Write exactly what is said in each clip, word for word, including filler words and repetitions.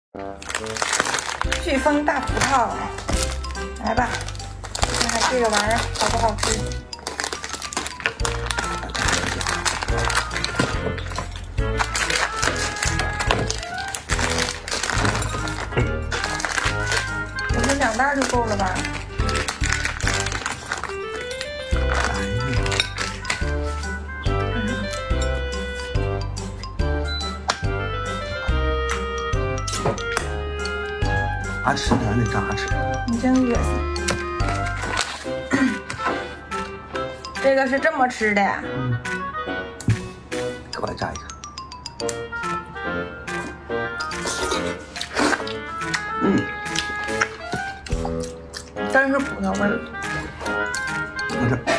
飓风大葡萄，来吧，看看这个玩意儿好不好吃。我觉得两袋就够了吧。 咋吃的？那咋吃？ 你真恶心！这个是这么吃的呀？ 嗯。给我来炸一个。嗯。 真是葡萄味儿。 我这。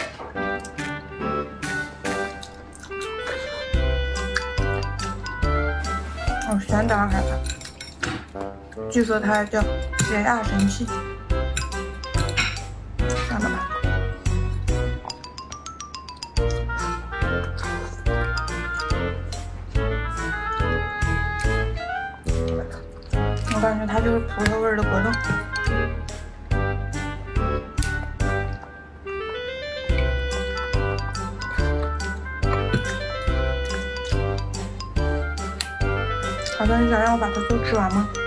哦，咸的还好。 据说它叫血压神器，算了吧。我感觉它就是葡萄味的果冻。好的，你想让我把它都吃完吗？